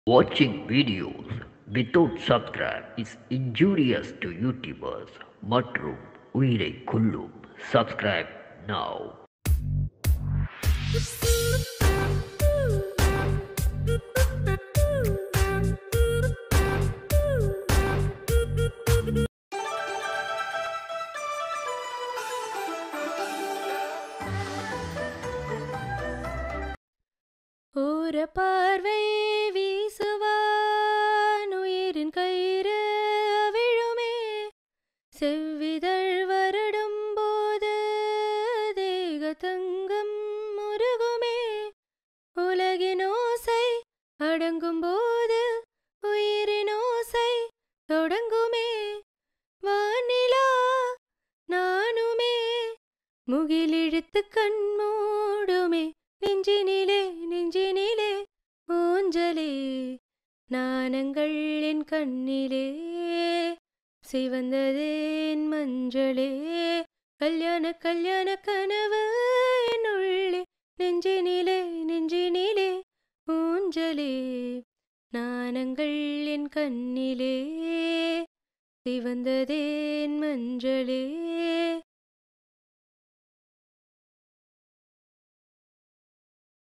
Watching videos without subscribe is injurious to YouTubers. Matrum Uire Kullum. Subscribe now. ஒரு பார்வை வீசுவான் உயிரின் கயிறு விழுமே செவ்விதழ் வருடும் போது தேக தங்கம் முருகுமே உலகின் ஓசை அடங்கும் போது உயிரின் ஓசை தொடங்குமே வானிலா நானுமே முகிலிழுத்து கண் மூடுமே நெஞ்சினிலே ஊஞ்சலே நாணங்கள் என் கண்ணிலே சிவந்ததேன் மஞ்சளே கல்யாண கனவு என்னுள்ளே நெஞ்சினிலே ஊஞ்சலே நாணங்கள் என் கண்ணிலே சிவந்ததேன் மஞ்சளே.